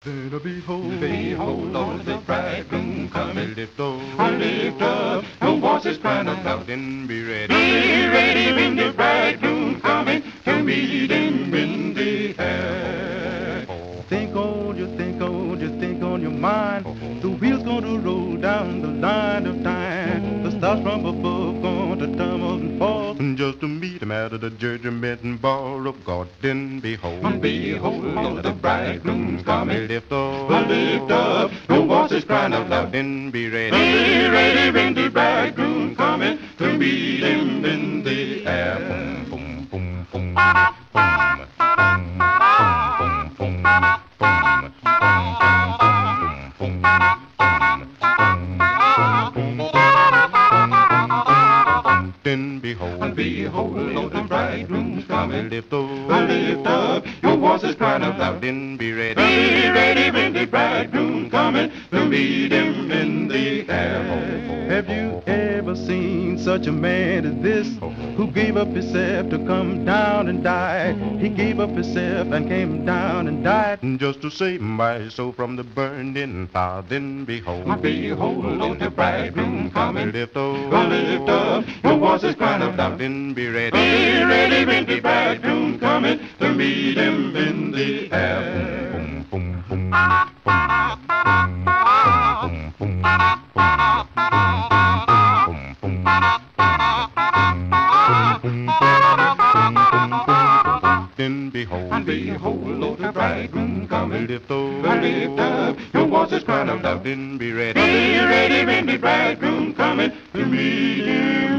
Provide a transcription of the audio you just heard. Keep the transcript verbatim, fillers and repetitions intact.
Then behold, Behold, Lord, the bridegroom coming. lift up, Lift up your voices crying aloud. then be ready. Be ready when the bridegroom coming to meet him in the air. Think on you, think on you, think on your mind. The wheels gonna roll down the line of time. The stars from above gonna tumble and fall, just to meet him at the judgment bar of God. Then behold, Behold, Lord, the bridegroom coming. lift up, Lift up your voices crying aloud. then be ready. Be ready when the bridegroom coming to meet him in the air. Boom, boom, boom, boom, boom, boom, boom, boom, boom, boom, boom, boom. Then behold, Behold, Lord, the bridegroom's coming. lift up, Lift up your voices crying aloud. then be ready. Be ready when the bridegroom coming to meet him in the air. Have you ever seen such a man as this, who gave up himself to come down and die? He gave up himself and came down and died, just to save my soul from the burning fire. Then behold, Behold, Lord, the bridegroom coming. lift up, Lift up your voices crying aloud. then be ready. Be ready when the bridegroom coming to meet him in the air. Boom, boom, boom, boom, boom, boom, boom, boom, then behold, Behold, Lord, the bridegroom coming. lift up, Lift up your voices crying aloud. then be ready. Be ready when the bridegroom coming to meet him